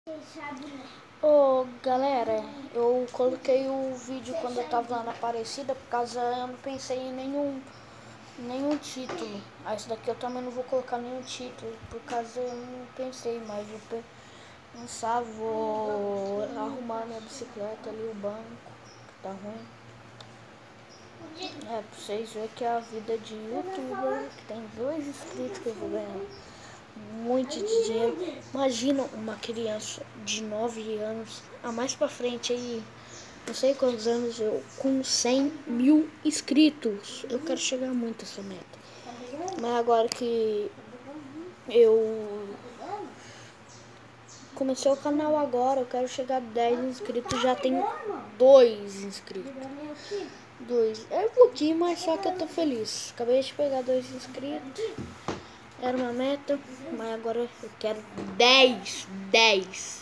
Ô galera, eu coloquei o vídeo quando eu tava lá na Aparecida, por causa eu não pensei em nenhum título. Esse daqui eu também não vou colocar nenhum título, por causa eu não pensei, mas vou pensar, vou arrumar minha bicicleta ali, o banco, que tá ruim. Pra vocês verem que é a vida de youtuber, que tem 2 inscritos que eu vou ganhar muito de dinheiro. Imagina uma criança de 9 anos, a mais pra frente aí, não sei quantos anos, eu com 100 mil inscritos. Eu quero chegar muito a essa meta. Mas agora que eu comecei o canal agora, eu quero chegar a 10 inscritos, já tenho 2 inscritos. 2. É um pouquinho, mas só que eu tô feliz. Acabei de pegar 2 inscritos. Era uma meta, mas agora eu quero 10.